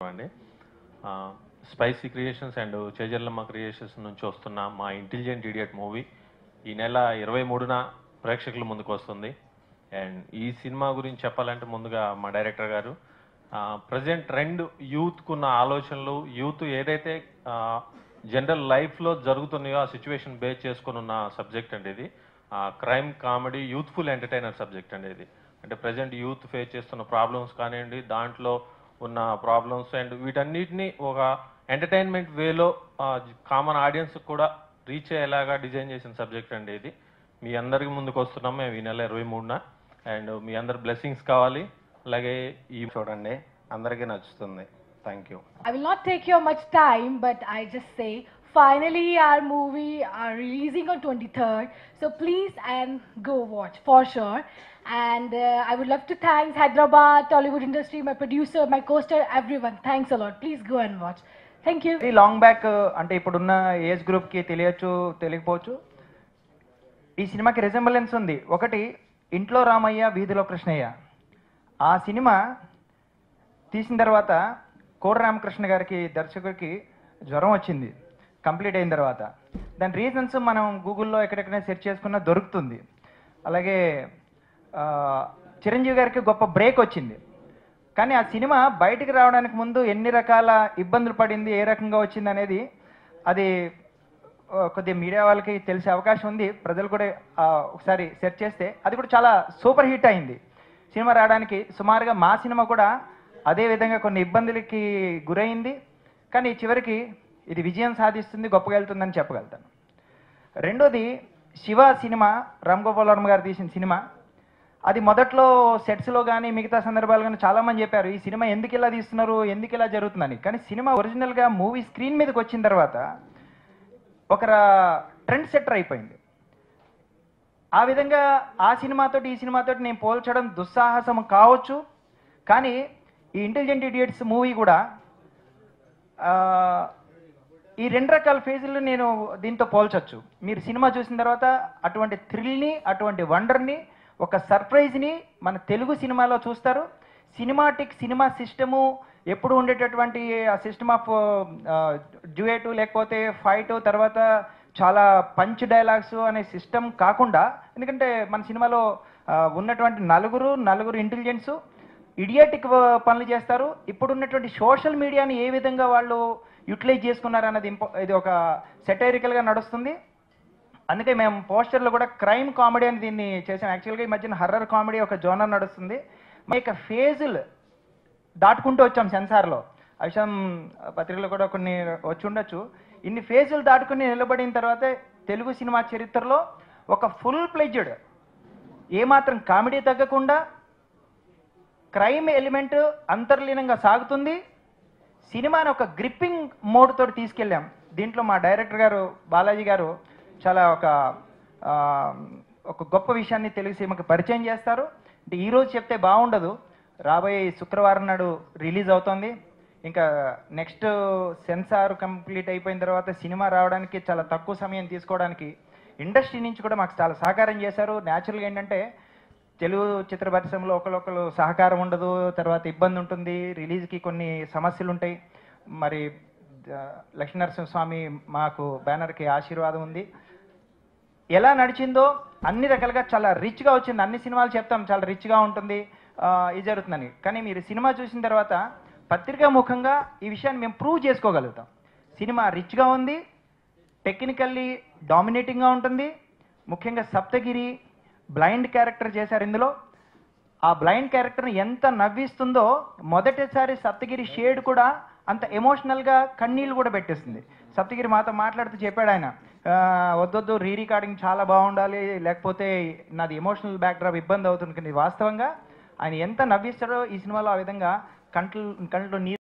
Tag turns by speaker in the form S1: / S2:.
S1: అండి spicy creations and Chejarlamma creations నుంచి వస్తున్న మా ఇంటెలిజెంట్ ఇడియట్ మూవీ ఈ నెల 23న ప్రేక్షకుల ముందుకు వస్తుంది. అండ్ ఈ సినిమా గురించి చెప్పాలంటే ముందుగా మా డైరెక్టర్ గారు ప్రజెంట్ ట్రెండ్ యూత్కున్న ఆలోచనలు, యూత్ ఏదైతే జనరల్ లైఫ్లో జరుగుతున్నాయో ఆ సిచ్యువేషన్ బేస్ చేసుకుని ఉన్న సబ్జెక్ట్ అండి ఇది. Crime comedy youthful entertainer subject అండి ఇది. అంటే ప్రజెంట్ యూత్ ఫేస్ చేస్తున్న ప్రాబ్లమ్స్ కానివ్వండి, దాంట్లో ఉన్న ప్రాబ్లమ్స్ అండ్ వీటన్నిటిని ఒక ఎంటర్టైన్మెంట్ వేలో కామన్ ఆడియన్స్ కూడా రీచ్ అయ్యేలాగా డిజైన్ చేసిన సబ్జెక్ట్ అండి ఇది. మీ అందరికి ముందుకు వస్తున్నాం మేము ఈ నెల 23న. అండ్ మీ అందరి బ్లెస్సింగ్స్ కావాలి. అలాగే ఈ చూడండి, అందరికీ నచ్చుతుంది. Thank you.
S2: I will not take your much time, but I just say finally our movie are releasing on 23rd, so please and go watch for sure. And I would love to thank Hyderabad Tollywood industry, my producer, my co-star, everyone. Thanks a lot. Please go and watch. Thank you.
S3: ఈ long back అంటే ఇప్పుడున్న age గ్రూప్కి తెలియకపోవచ్చు. ఈ సినిమాకి రిజెంబలెన్స్ ఉంది. ఒకటి ఇంట్లో రామయ్య వీధిలో కృష్ణయ్య. ఆ సినిమా తీసిన తర్వాత కోట రామకృష్ణ గారికి దర్శకుడికి జ్వరం వచ్చింది కంప్లీట్ అయిన తర్వాత. దాని రీజన్స్ మనం గూగుల్లో ఎక్కడెక్కడ సెర్చ్ చేసుకున్నా దొరుకుతుంది. అలాగే చిరంజీవి గారికి గొప్ప బ్రేక్ వచ్చింది. కానీ ఆ సినిమా బయటికి రావడానికి ముందు ఎన్ని రకాల ఇబ్బందులు పడింది, ఏ రకంగా వచ్చింది అనేది అది కొద్దిగా మీడియా వాళ్ళకి తెలిసే అవకాశం ఉంది. ప్రజలు కూడా ఒకసారి సెర్చ్ చేస్తే అది కూడా చాలా సూపర్ హిట్ అయింది. సినిమా రావడానికి సుమారుగా మా సినిమా కూడా అదే విధంగా కొన్ని ఇబ్బందులకి గురైంది. కానీ చివరికి ఇది విజయం సాధిస్తుంది, గొప్పగా వెళ్తుందని చెప్పగలుగుతాను. రెండోది శివ సినిమా, రామ్ గోపాల్ వర్మ గారు తీసిన సినిమా. అది మొదట్లో సెట్స్లో కానీ మిగతా సందర్భాలు కానీ చాలామంది చెప్పారు ఈ సినిమా ఎందుకు ఇలా తీస్తున్నారు, ఎందుకు ఇలా జరుగుతుందని. కానీ సినిమా ఒరిజినల్గా మూవీ స్క్రీన్ మీదకి వచ్చిన తర్వాత ఒక ట్రెండ్ సెట్టర్ అయిపోయింది. ఆ విధంగా ఆ సినిమాతోటి ఈ సినిమాతోటి నేను పోల్చడం దుస్సాహసం కావచ్చు. కానీ ఈ ఇంటెలిజెంట్ ఇడియట్స్ మూవీ కూడా ఈ రెండు రకాల ఫేజులు నేను దీంతో పోల్చొచ్చు. మీరు సినిమా చూసిన తర్వాత అటువంటి థ్రిల్ని, అటువంటి వండర్ని, ఒక సర్ప్రైజ్ని మన తెలుగు సినిమాలో చూస్తారు. సినిమా సిస్టము ఎప్పుడు ఉండేటటువంటి ఆ సిస్టమ్ ఆఫ్ డ్యూయేటు లేకపోతే ఫైటు, తర్వాత చాలా పంచ్ డైలాగ్స్ అనే సిస్టమ్ కాకుండా, ఎందుకంటే మన సినిమాలో ఉన్నటువంటి నలుగురు ఇంటెలిజెన్స్ ఇడియాటిక్ పనులు చేస్తారు. ఇప్పుడున్నటువంటి సోషల్ మీడియాని ఏ విధంగా వాళ్ళు యూటిలైజ్ చేసుకున్నారు అన్నది ఇది ఒక సెటైరికల్గా నడుస్తుంది. అందుకే మేము పోస్టర్లో కూడా క్రైమ్ కామెడీ అని దీన్ని చేసాం. యాక్చువల్గా ఈ మధ్యన హర్రర్ కామెడీ ఒక జోనర్ నడుస్తుంది. ఇక ఫేజులు దాటుకుంటూ వచ్చాం సెన్సార్లో. ఆ విషయం పత్రికలో కూడా కొన్ని వచ్చి ఉండొచ్చు. ఇన్ని ఫేజులు దాటుకుని నిలబడిన తర్వాత తెలుగు సినిమా చరిత్రలో ఒక ఫుల్ ప్లెడ్జ్డ్, ఏమాత్రం కామెడీ తగ్గకుండా క్రైమ్ ఎలిమెంట్ అంతర్లీనంగా సాగుతుంది. సినిమాని ఒక గ్రిప్పింగ్ మోడ్ తోటి తీసుకెళ్ళాం. దీంట్లో మా డైరెక్టర్ గారు బాలాజీ గారు చాలా ఒక గొప్ప విషయాన్ని తెలుగు సినిమాకి పరిచయం చేస్తారు. అంటే ఈరోజు చెప్తే బాగుండదు, రాబోయే శుక్రవారం నాడు రిలీజ్ అవుతుంది. ఇంకా నెక్స్ట్ సెన్సార్ కంప్లీట్ అయిపోయిన తర్వాత సినిమా రావడానికి చాలా తక్కువ సమయం తీసుకోవడానికి ఇండస్ట్రీ నుంచి కూడా మాకు చాలా సహకారం చేశారు. న్యాచురల్గా ఏంటంటే తెలుగు చిత్ర పరిశ్రమలో ఒకరు సహకారం ఉండదు, తర్వాత ఇబ్బంది ఉంటుంది, రిలీజ్కి కొన్ని సమస్యలు ఉంటాయి. మరి లక్ష్మీనరసింహస్వామి మాకు బ్యానర్కి ఆశీర్వాదం ఉంది. ఎలా నడిచిందో అన్ని రకాలుగా చాలా రిచ్గా వచ్చింది. అన్ని సినిమాలు చెప్తాం చాలా రిచ్గా ఉంటుంది, ఇది జరుగుతుందని. కానీ మీరు సినిమా చూసిన తర్వాత పత్రికా ముఖంగా ఈ విషయాన్ని మేము ప్రూవ్ చేసుకోగలుగుతాం. సినిమా రిచ్గా ఉంది, టెక్నికల్లీ డామినేటింగ్గా ఉంటుంది. ముఖ్యంగా సప్తగిరి బ్లైండ్ క్యారెక్టర్ చేశారు ఇందులో. ఆ బ్లైండ్ క్యారెక్టర్ని ఎంత నవ్విస్తుందో, మొదటిసారి సప్తగిరి షేడ్ కూడా అంత ఎమోషనల్గా కన్నీళ్ళు కూడా పెట్టేస్తుంది. సప్తగిరి మాతో మాట్లాడుతూ చెప్పాడు ఆయన, వద్దొద్దు రీ రికార్డింగ్ చాలా బాగుండాలి, లేకపోతే నాది ఎమోషనల్ బ్యాక్డ్రాప్ ఇబ్బంది అవుతుంది. కానీ వాస్తవంగా ఆయన ఎంత నవ్విస్తాడో ఈ సినిమాలో ఆ విధంగా కంట్లో నీరు